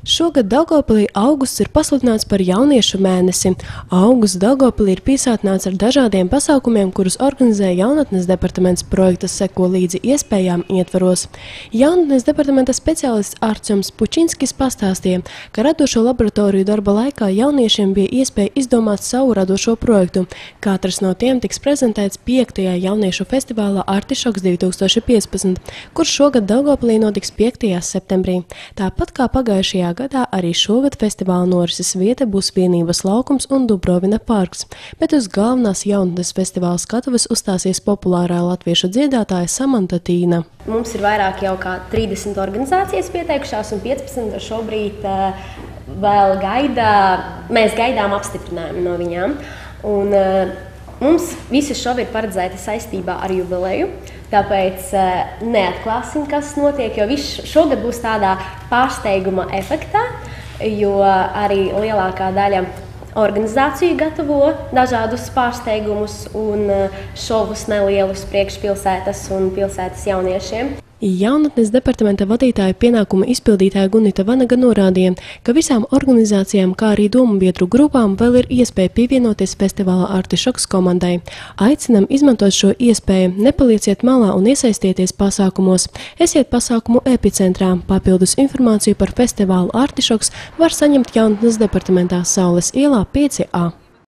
Šogad Daugavpilī augusts ir pasludināts par jauniešu mēnesi. Augusts Daugavpilī ir piesātināts ar dažādiem pasākumiem, kurus organizē Jaunatnes departaments projekta Seko līdzi iespējām ietvaros. Jaunatnes departamenta speciālists Arčuns Pučinskis pastāstīja, ka radošo laboratoriju darba laikā jauniešiem bija iespēja izdomāt savu radošo projektu. Katrs no tiem tiks prezentēts 5. jauniešu festivālā Artišoks 2015, kurš šogad Daugavpilī notiks 5. septembrī. Tāpat kā pagājušajā gadā arī šogad festivāla norises vieta būs Vienības laukums un Dubrovina parks, bet uz galvenās Jaunatnes festivāla skatuves uzstāsies populārā latviešu dziedātāja Samanta Tīna. Mums ir vairāk jau kā 30 organizācijas pieteikušās un 15 šobrīd vēl mēs gaidām apstiprinājumu no viņām. Un, mums visi šovi ir paredzēti saistībā ar jubileju. Tāpēc neatklāsim, kas notiek, jo viss šogad būs tādā pārsteiguma efektā, jo arī lielākā daļa organizāciju gatavo dažādus pārsteigumus un šovus nelielus priekšpilsētas un pilsētas jauniešiem. Jaunatnes departamenta vadītāja pienākuma izpildītāja Gunita Vanaga norādīja, ka visām organizācijām, kā arī domu biedru grupām vēl ir iespēja pievienoties festivāla Artišoks komandai. Aicinam izmantot šo iespēju, nepalieciet malā un iesaistieties pasākumos. Esiet pasākumu epicentrā. Papildus informāciju par festivālu Artišoks var saņemt Jaunatnes departamentā Saules ielā 5A.